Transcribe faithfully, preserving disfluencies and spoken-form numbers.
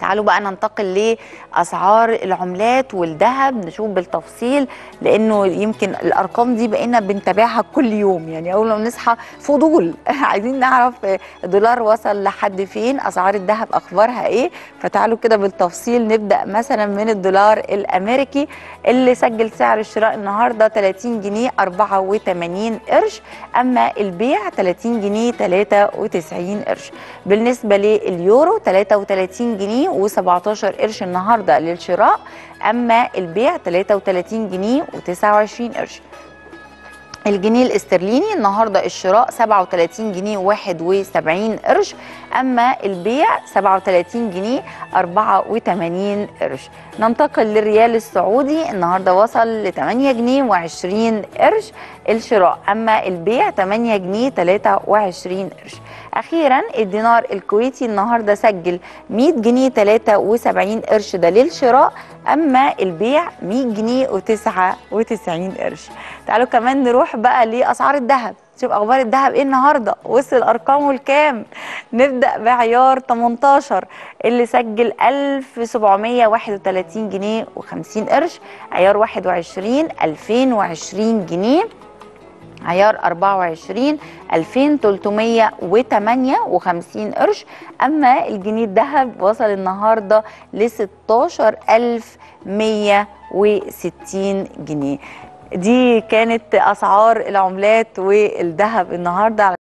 تعالوا بقى ننتقل لأسعار العملات والذهب نشوف بالتفصيل، لأنه يمكن الأرقام دي بقينا بنتابعها كل يوم، يعني أول ما بنصحى فضول عايزين نعرف الدولار وصل لحد فين، أسعار الذهب أخبارها إيه. فتعالوا كده بالتفصيل نبدأ مثلا من الدولار الأمريكي اللي سجل سعر الشراء النهارده ثلاثين جنيه أربعة وثمانين قرش، أما البيع ثلاثين جنيه ثلاثة وتسعين قرش. بالنسبة لليورو ثلاثة وثلاثين جنيه وسبعتاشر قرش النهارده للشراء، أما البيع ثلاثة وثلاثين جنيه وتسعة وعشرين قرش. الجنيه الاسترليني النهارده الشراء سبعة وثلاثين جنيه وواحد وسبعين قرش، اما البيع سبعة وثلاثين جنيه أربعة وثمانين قرش. ننتقل للريال السعودي النهارده وصل ل ثمانية جنيه وعشرين قرش الشراء، اما البيع ثمانية جنيه ثلاثة وعشرين قرش. اخيرا الدينار الكويتي النهارده سجل مية جنيه ثلاثة وسبعين قرش ده للشراء، اما البيع مية جنيه وتسعة وتسعين قرش. تعالوا كمان نروح بقى لاسعار الذهب، شوف اخبار الذهب ايه النهارده، وصل ارقامه لكام. نبدا بعيار تمنتاشر اللي سجل ألف وسبعمية وواحد وثلاثين جنيه وخمسين قرش، عيار واحد وعشرين ألفين وعشرين جنيه، عيار أربعة وعشرين ألفين وثلاثمية وثمانية وخمسين قرش، اما الجنيه الذهب وصل النهارده ل ستاشر ألف ومية وستين جنيه. دي كانت اسعار العملات والذهب النهارده.